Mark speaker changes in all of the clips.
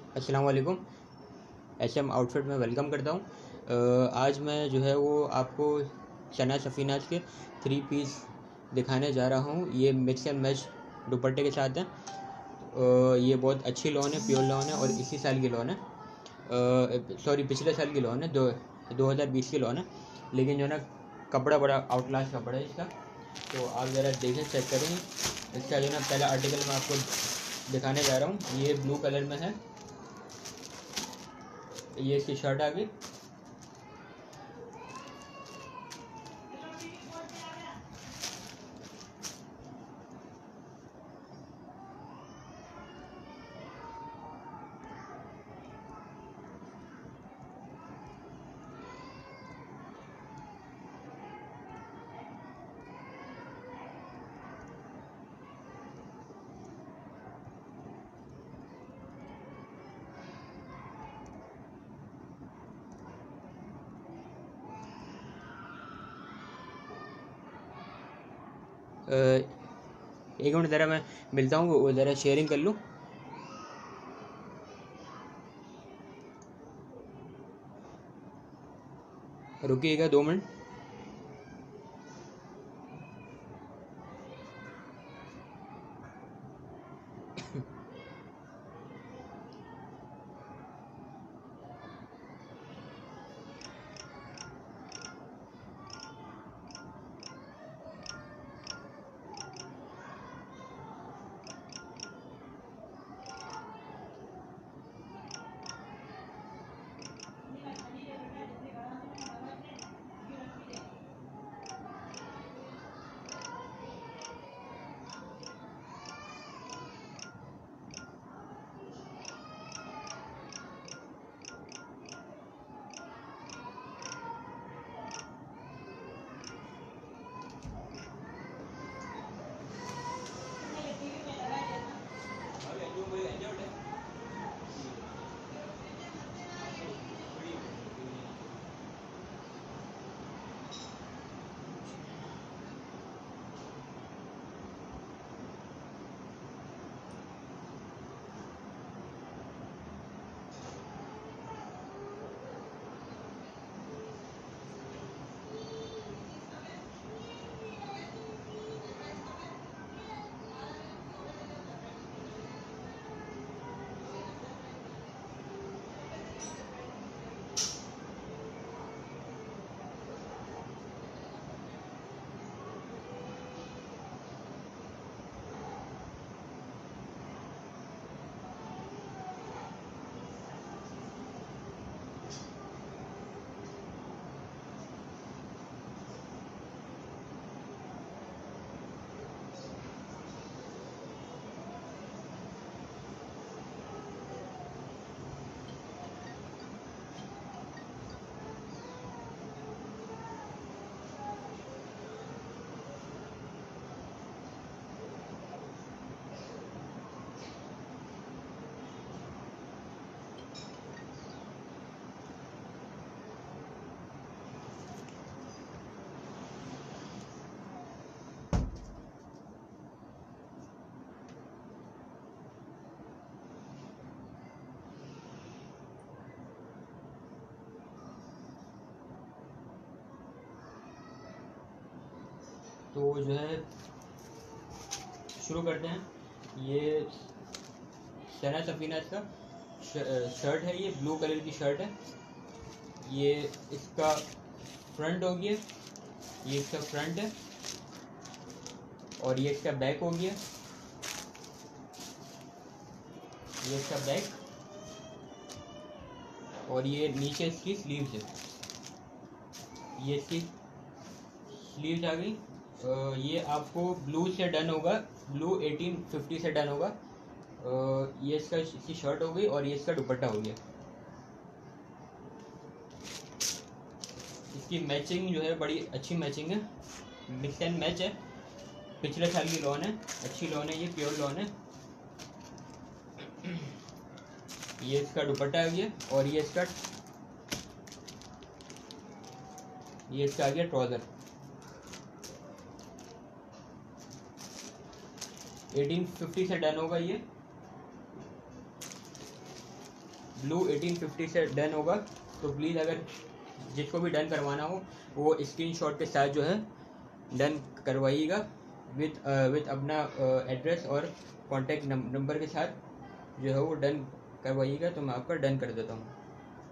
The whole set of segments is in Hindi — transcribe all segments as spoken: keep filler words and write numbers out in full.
Speaker 1: अस्सलाम वालेकुम। एच एम आउटफिट में वेलकम करता हूँ। अ, आज मैं जो है वो आपको शना सफ़ीनाज के थ्री पीस दिखाने जा रहा हूँ। ये मिक्स एंड मैच दुपट्टे के साथ है। अ, ये बहुत अच्छी लॉन है, प्योर लॉन है और इसी साल की लॉन है। सॉरी पिछले साल की लॉन है, दो दो हज़ार बीस की लॉन है। लेकिन जो है ना कपड़ा बड़ा आउटलास्ट कपड़ा है इसका। तो आप ज़रा देखें, चेक करें इसका। जो है ना पहला आर्टिकल मैं आपको दिखाने जा रहा हूँ। ये ब्लू कलर में है। ये इसकी शर्ट आ गई। अ, एक मिनट ज़रा मैं मिलता हूँ, वो ज़रा शेयरिंग कर लूँ। रुकिएगा दो मिनट। तो जो है शुरू करते हैं। ये शना सफ़ीनाज का शर्ट है। ये ब्लू कलर की शर्ट है। ये इसका फ्रंट हो गया, ये इसका फ्रंट है और ये इसका बैक हो गया। ये इसका बैक और ये नीचे इसकी स्लीव्स है। ये इसकी स्लीव्स आ गई। अ, ये आपको ब्लू से डन होगा, ब्लू अठारह सौ पचास से डन होगा। अ, ये इसका इसकी शर्ट हो गई और ये इसका दुपट्टा हो गया। इसकी मैचिंग जो है बड़ी अच्छी मैचिंग है, मिक्स एंड मैच है। पिछले साल की लॉन है, अच्छी लॉन है, ये प्योर लॉन है। ये इसका दुपट्टा आ गया और ये इसका ये इसका आ गया ट्राउज़र। अठारह सौ पचास से डन होगा ये। ब्लू एटीन फिफ्टी से डन होगा, तो प्लीज़ अगर जिसको भी डन करवाना हो वो स्क्रीनशॉट के साथ जो है डन करवाइएगा विथ विथ अपना एड्रेस और कॉन्टैक्ट नंबर के साथ जो है वो डन करवाइएगा, तो मैं आपका डन कर देता हूँ।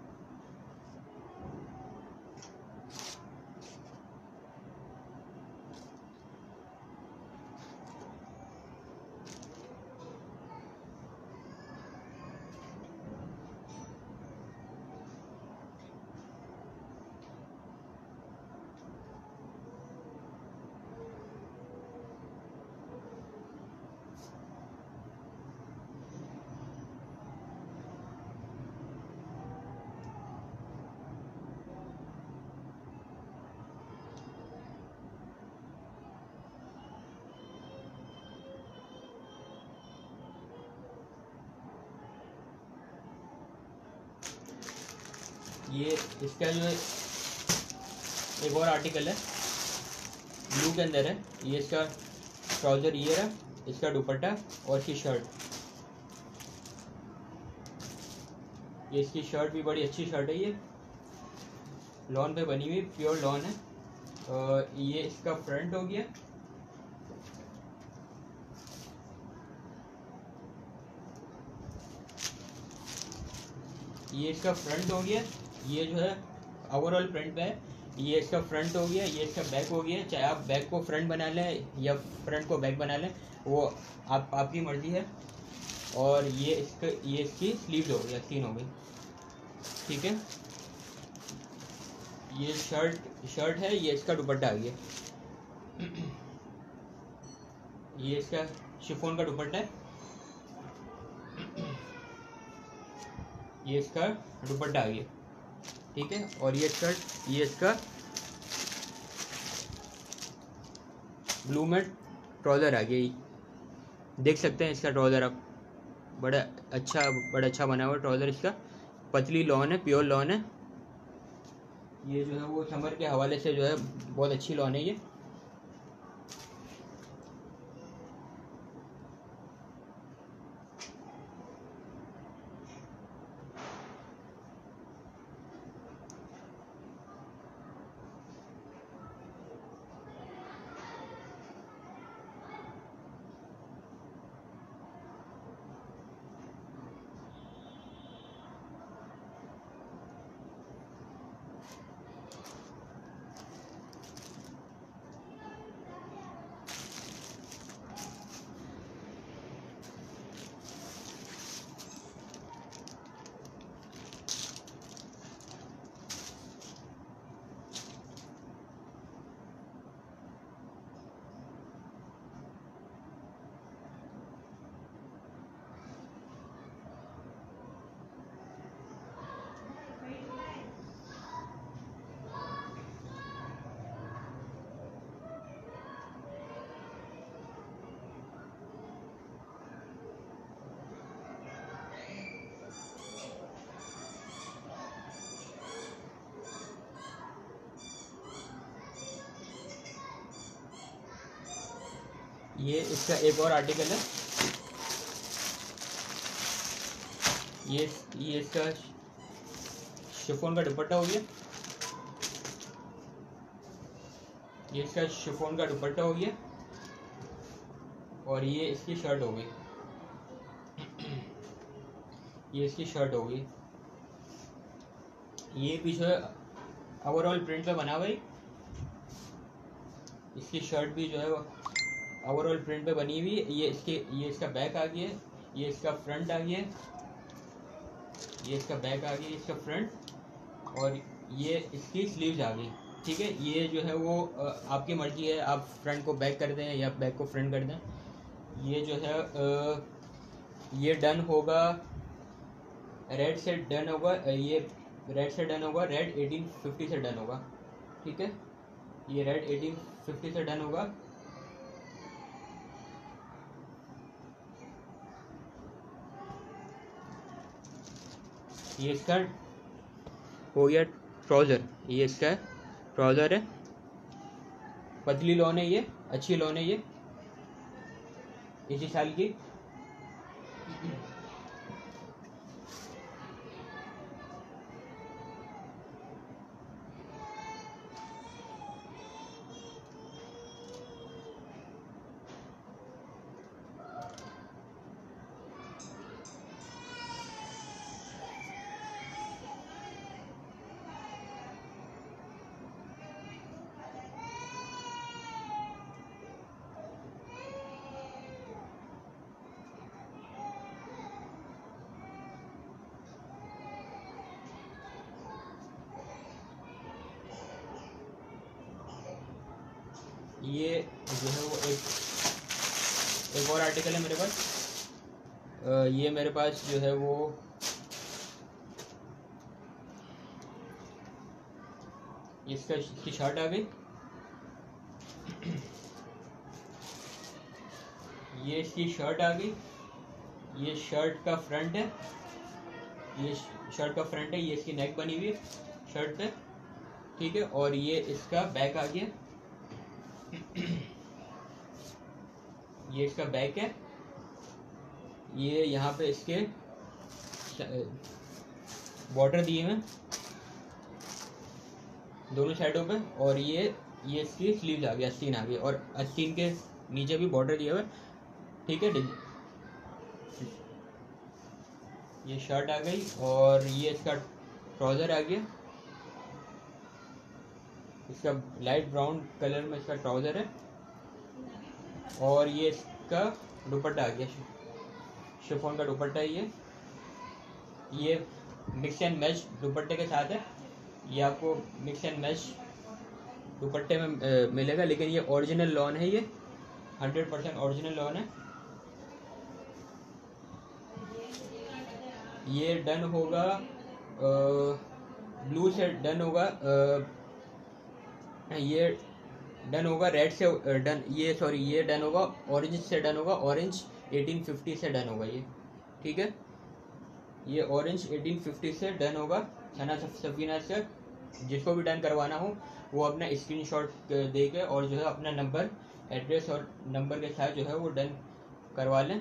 Speaker 1: ये इसका जो है एक और आर्टिकल है ब्लू के अंदर है, ये इसका ट्राउज़र ये रहा, इसका दुपट्टा और इसकी शर्ट, ये इसकी शर्ट भी बड़ी अच्छी शर्ट है, ये लॉन पे बनी हुई प्योर लॉन है। और ये इसका फ्रंट हो गया, ये इसका फ्रंट हो गया, ये जो है ओवरऑल प्रिंट पे है, ये इसका फ्रंट हो गया, ये इसका बैक हो गया। चाहे आप बैक को फ्रंट बना लें या फ्रंट को बैक बना लें, वो आप आपकी मर्जी है। और ये इसका ये इसकी स्लीव्स हो गई, तीन हो गई, ठीक है। ये शर्ट शर्ट है, ये इसका दुपट्टा आ गया, ये इसका शिफॉन का दुपट्टा है, ये इसका दुपट्टा आ गया, ठीक है। और ये शर्ट ये इसका ब्लू में ट्राउज़र आ गया, देख सकते हैं इसका ट्राउज़र आप, बड़ा अच्छा बड़ा अच्छा बना हुआ ट्राउज़र इसका, पतली लॉन है, प्योर लॉन है। ये जो है वो समर के हवाले से जो है बहुत अच्छी लॉन है ये। ये इसका एक और आर्टिकल है, ये ये इसका शिफॉन का दुपट्टा हो गया, ये इसका शिफॉन का दुपट्टा हो गया, और ये इसकी शर्ट हो गई, ये इसकी शर्ट हो गई। ये पीछे ओवरऑल प्रिंट पे बना हुआ है, इसकी शर्ट भी जो है ओवरऑल प्रिंट पे बनी हुई है। ये इसके ये इसका बैक आ गया, ये इसका फ्रंट आ गया, ये इसका बैक आ गया, इसका फ्रंट, और ये इसकी स्लीव्स आ गई, ठीक है। ये जो है वो आपकी मर्जी है, आप फ्रंट को बैक कर दें या बैक को फ्रंट कर दें। ये जो है ये डन होगा, रेड से डन होगा, ये रेड से डन होगा, रेड एटीन फिफ्टी से डन होगा, ठीक है। ये रेड एटीन फिफ्टी से डन होगा। ये इसका हो गया ट्राउज़र, ये इसका ट्राउज़र है, पतली लॉन है, ये अच्छी लॉन है, ये इसी साल की। ये जो है वो एक एक और आर्टिकल है मेरे पास। आ, ये मेरे पास जो है वो इसका इसकी शर्ट आ गई। ये इसकी शर्ट आ गई। ये शर्ट का फ्रंट है, ये शर्ट का फ्रंट है, ये इसकी नेक बनी हुई है शर्ट पे, ठीक है। और ये इसका बैक आ गया, ये इसका बैक है। ये यहाँ पे इसके बॉर्डर दिए हैं दोनों साइडों पे, और ये ये इसकी स्लीव्स आ गई, आस्तीन आ गई, और आस्तीन के नीचे भी बॉर्डर दिया हुआ है, ठीक है। ये शर्ट आ गई, और ये इसका ट्राउज़र आ गया। इसका लाइट ब्राउन कलर में इसका ट्राउज़र है, और ये इसका दुपट्टा आ गया, शिफॉन का दुपट्टा है। ये ये मिक्स एंड मैच दुपट्टे के साथ है। ये आपको मिक्स एंड मैच दुपट्टे में ए, मिलेगा, लेकिन ये ओरिजिनल लॉन है, ये हंड्रेड परसेंट ओरिजिनल लॉन है। ये डन होगा ब्लू से डन होगा, आ, ये डन होगा रेड से डन, ये सॉरी ये डन होगा ऑरेंज से डन होगा, ऑरेंज एटीन फिफ्टी से डन होगा ये, ठीक है। ये ऑरेंज एटीन फिफ्टी से डन होगा सना सफीना से। जिसको भी डन करवाना हो वो अपना स्क्रीनशॉट दे के और जो है अपना नंबर, एड्रेस और नंबर के साथ जो है वो डन करवा लें।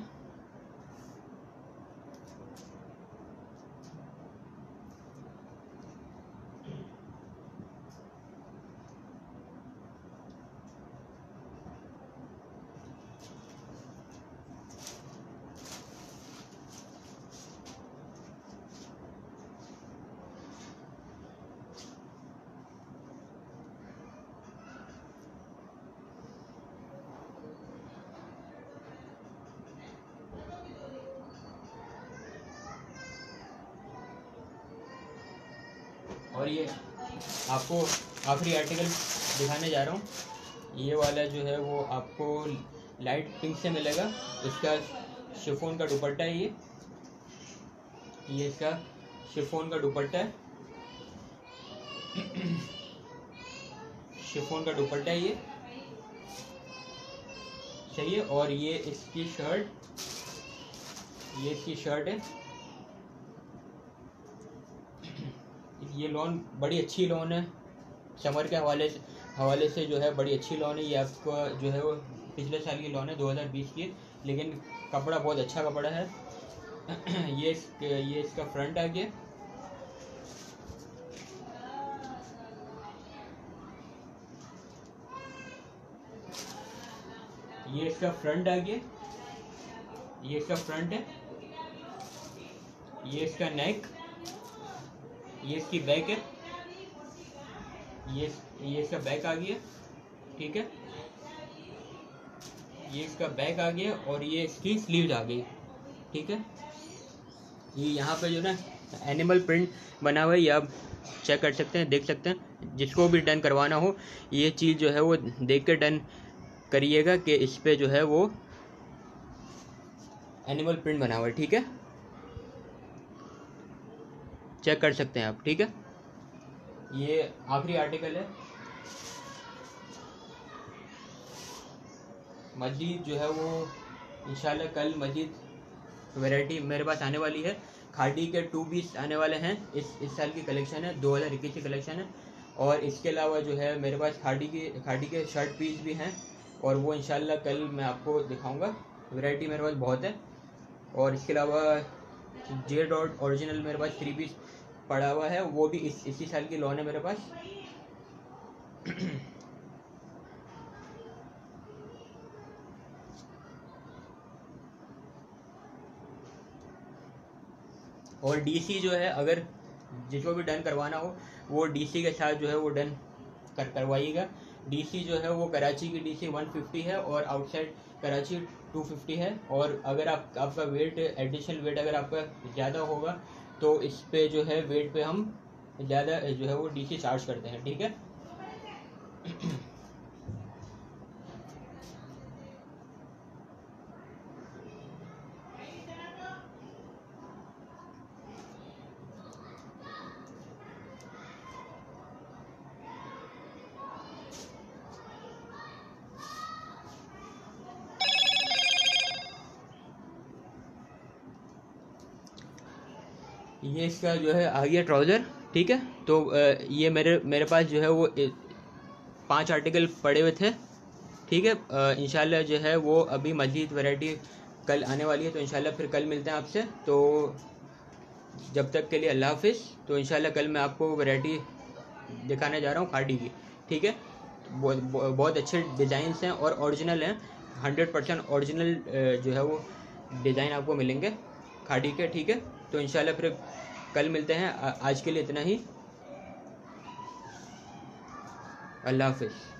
Speaker 1: और ये आपको आखिरी आर्टिकल दिखाने जा रहा हूँ। ये वाला जो है वो आपको लाइट पिंक से मिलेगा। इसका शिफॉन का दुपट्टा है, ये ये इसका शिफॉन का दुपट्टा है, शिफॉन का दुपट्टा है ये, सही है। और ये इसकी शर्ट, ये इसकी शर्ट है। ये लॉन बड़ी अच्छी लॉन है, समर के हवाले से हवाले से जो है बड़ी अच्छी लॉन है। ये आपका जो है वो पिछले साल की लॉन है, दो हज़ार बीस की, लेकिन कपड़ा बहुत अच्छा कपड़ा है। ये इस, ये इसका फ्रंट आ गया, ये इसका फ्रंट आ गया, ये इसका फ्रंट है। ये इसका नेक, ये इसकी बैक है, ये ये इसका बैक आ गया, ठीक है। ये इसका बैक आ गया, और ये इसकी स्लीव्स आ गई, ठीक है। ये यहाँ पे जो ना एनिमल प्रिंट बना हुआ है, ये आप चेक कर सकते हैं, देख सकते हैं। जिसको भी डन करवाना हो ये चीज़ जो है वो देख कर डन करिएगा कि इस पे जो है वो एनिमल प्रिंट बना हुआ है, ठीक है। चेक कर सकते हैं आप, ठीक है। ये आखिरी आर्टिकल है। मजीद जो है वो इंशाल्लाह कल मजीद वैरायटी मेरे पास आने वाली है। खादी के टू पीस आने वाले हैं, इस इस साल की कलेक्शन है, दो हज़ार इक्कीस की कलेक्शन है। और इसके अलावा जो है मेरे पास खादी की खादी के शर्ट पीस भी हैं, और वो इंशाल्लाह कल मैं आपको दिखाऊंगा। वैरायटी मेरे पास बहुत है। और इसके अलावा जे डॉट ओरिजिनल मेरे पास थ्री पीस पड़ा हुआ है, वो भी इस इसी साल की लॉन है मेरे पास। और डीसी जो है, अगर जिसको भी डन करवाना हो वो डीसी के साथ जो है वो डन कर करवाइएगा। डीसी जो है वो कराची की डीसी वन फिफ्टी है, और आउटसाइड कराची टू फिफ्टी है। और अगर आप आपका वेट एडिशनल वेट अगर आपका ज़्यादा होगा तो इस पे जो है वेट पे हम ज़्यादा जो है वो डीसी चार्ज करते हैं, ठीक है। ये इसका जो है आ गया ट्राउज़र, ठीक है। तो ये मेरे मेरे पास जो है वो पांच आर्टिकल पड़े हुए थे, ठीक है। इंशाल्लाह जो है वो अभी मज़ीद वैरायटी कल आने वाली है, तो इंशाल्लाह फिर कल मिलते हैं आपसे। तो जब तक के लिए अल्लाह हाफिज़। तो इंशाल्लाह कल मैं आपको वैरायटी दिखाने जा रहा हूँ खाड़ी की, ठीक है। बहुत बहुत अच्छे डिज़ाइंस हैं और ओरिजिनल हैं, हंड्रेड परसेंट ओरिजिनल जो है वो डिज़ाइन आपको मिलेंगे खाड़ी के, ठीक है। तो इंशाल्लाह फिर कल मिलते हैं। आज के लिए इतना ही, अल्लाह हाफिज़।